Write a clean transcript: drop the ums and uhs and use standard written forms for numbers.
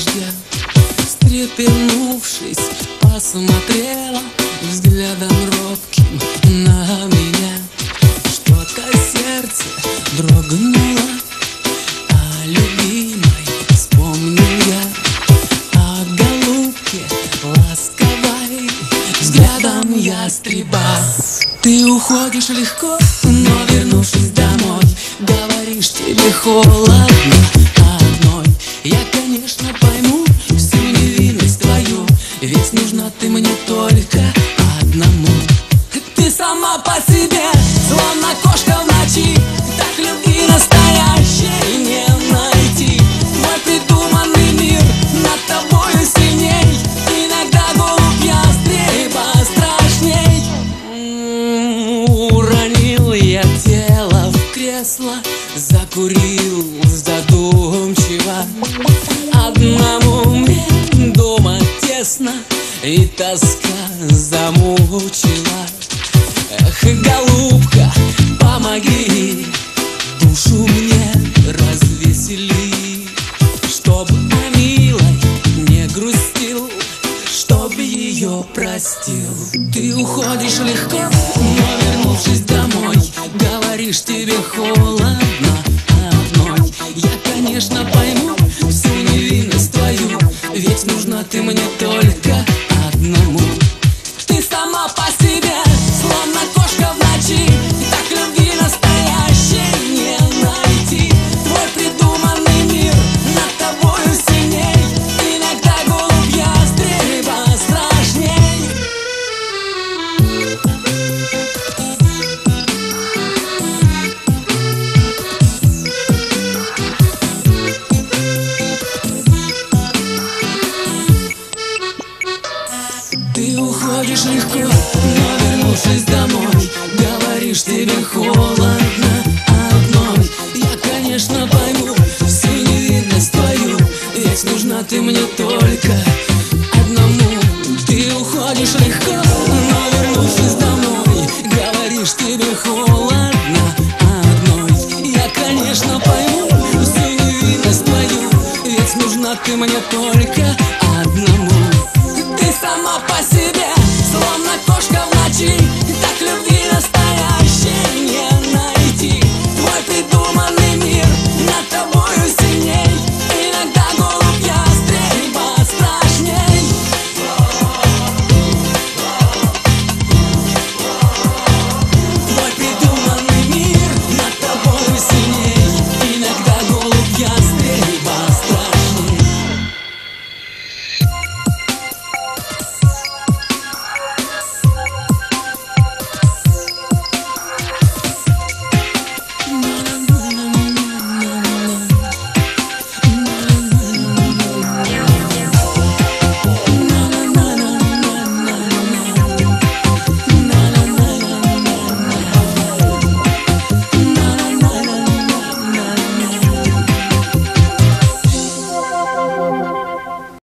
дождя. Встрепенувшись, посмотрела взглядом робким на меня. Что-то сердце дрогнуло, о любимой вспомнил я, о голубке ласковой взглядом ястреба. Ты уходишь легко, но вернувшись домой, говоришь, тебе холодно одной. Я, конечно, пойму всю невинность твою, ведь нужна ты мне только одному. Ты сама по себе, словно кошка в ночи, так любви настоящей не найти. Твой придуманный мир над тобою сильней, иногда голубь ястреба страшней. Уронил я тело в кресло, закурил задумчиво. Одному мне дома тесно, и тоска замучила. Эх, голубка, помоги, душу мне развесели, чтоб о милой не грустил, чтоб ее простил. Ты уходишь легко, но вернувшись домой, говоришь, тебе холодно одной. Я, конечно, пойму всю невинность твою, ведь нужна ты мне только одному. Ты сама по себе, словно кошка в ночи, так любви настоящей не найти. Твой придуманный мир над тобою сильней, иногда голубь ястреба страшней. Ты уходишь легко, но вернувшись домой, говоришь, тебе холодно одной. Я, конечно, пойму всю невинность твою, ведь нужна ты мне только одному. Ты уходишь легко, но вернувшись домой, говоришь, тебе холодно одной. Я, конечно, пойму всю невинность твою, ведь нужна ты мне только одному. Ты сама по себе, словно кошка в ночи, так любви нас